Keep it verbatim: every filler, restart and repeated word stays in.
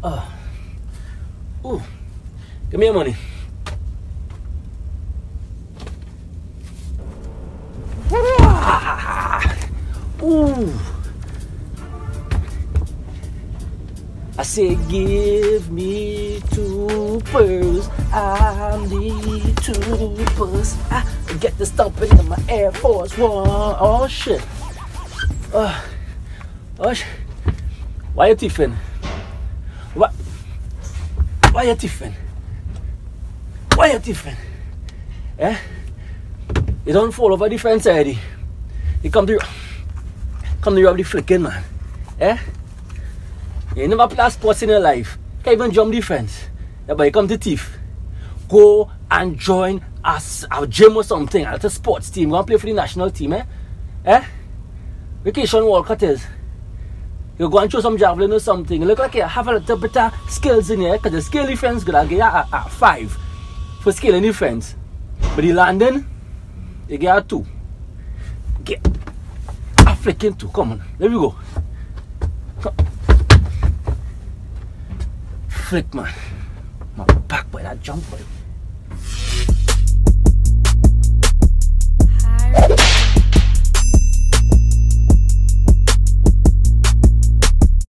Oh. Ooh. Give me your money. Ooh. I say, give me two pearls. I need two pearls. I get the stomping in my Air Force One. Oh shit. Oh, oh shit. Why you tiffin? What? Why you tiffin? Why you tiffin? Eh? You don't fall over the fence already. You come to come to rob the flicking, man. Eh? You never play sports in your life. You can't even jump the fence. Yeah, but you come to thief. Go and join us our gym or something. At a sports team. Go and play for the national team, eh? Eh? Vacation World Cup is. You go and show some javelin or something. You look like you have a little bit of skills in here. Because the skill defense gonna get you a, a five for skill in defense. But the landing, you get a two. Get a flicking two. Come on. There we go. Come. Flick, man. My back by that jump, boy.